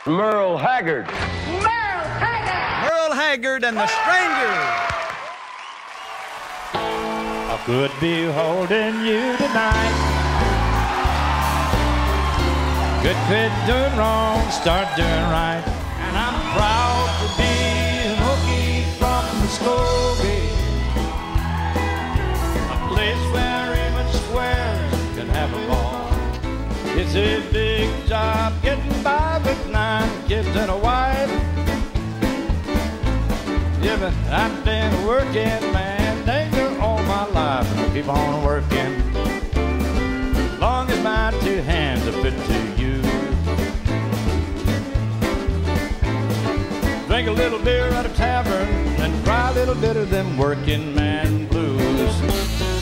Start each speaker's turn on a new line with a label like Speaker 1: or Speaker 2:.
Speaker 1: Merle Haggard.
Speaker 2: Merle Haggard!
Speaker 3: Merle Haggard and the Strangers.
Speaker 4: I could be holding you tonight. Could quit doing wrong, start doing right. And I'm proud to be an Okie from Muskogee, a place where even squares can have a ball. It's a big job getting by with 9 kids and a wife. Yeah, but I've been working, man, dang near all my life, and I'll keep on working as long as my 2 hands are fit to use. Drink a little beer at a tavern and cry a little bit of them working man blues.